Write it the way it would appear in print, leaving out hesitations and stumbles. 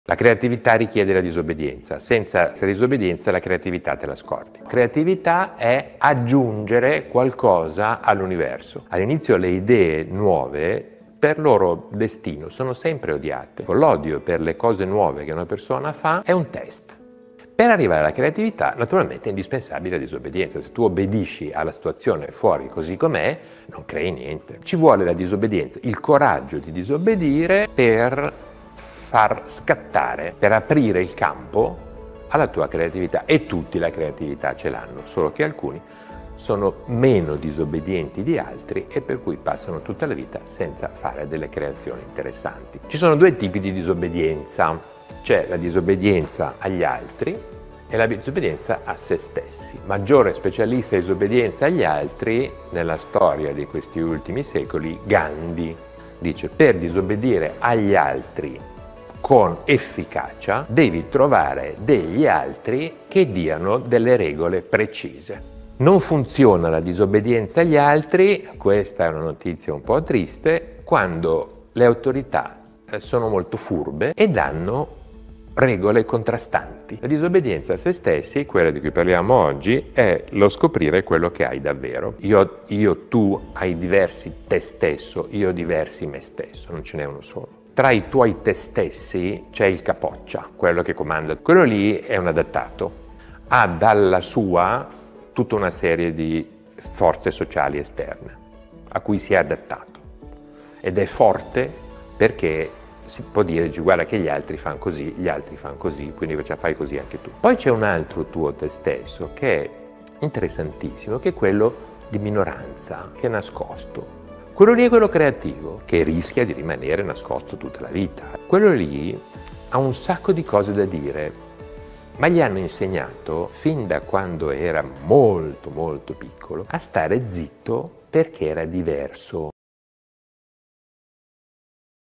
La creatività richiede la disobbedienza, senza disobbedienza la creatività te la scordi. Creatività è aggiungere qualcosa all'universo. All'inizio le idee nuove per loro destino sono sempre odiate. L'odio per le cose nuove che una persona fa è un test. Per arrivare alla creatività, naturalmente è indispensabile la disobbedienza. Se tu obbedisci alla situazione fuori così com'è, non crei niente. Ci vuole la disobbedienza, il coraggio di disobbedire per far scattare, per aprire il campo alla tua creatività. E tutti la creatività ce l'hanno, solo che alcuni sono meno disobbedienti di altri e per cui passano tutta la vita senza fare delle creazioni interessanti. Ci sono due tipi di disobbedienza. C'è la disobbedienza agli altri e la disobbedienza a se stessi. Maggiore specialista di disobbedienza agli altri nella storia di questi ultimi secoli, Gandhi. Dice: per disobbedire agli altri con efficacia devi trovare degli altri che diano delle regole precise. Non funziona la disobbedienza agli altri, questa è una notizia un po' triste, quando le autorità sono molto furbe e danno regole contrastanti. La disobbedienza a se stessi, quella di cui parliamo oggi, è lo scoprire quello che hai davvero. Tu hai diversi te stesso, io ho diversi me stesso, non ce n'è uno solo. Tra i tuoi te stessi c'è il capoccia, quello che comanda. Quello lì è un adattato, ha dalla sua tutta una serie di forze sociali esterne a cui si è adattato ed è forte perché si può dire: guarda che gli altri fanno così, quindi fai così anche tu. Poi c'è un altro tuo te stesso che è interessantissimo, che è quello di minoranza, che è nascosto. Quello lì è quello creativo, che rischia di rimanere nascosto tutta la vita. Quello lì ha un sacco di cose da dire, ma gli hanno insegnato, fin da quando era molto molto piccolo, a stare zitto perché era diverso.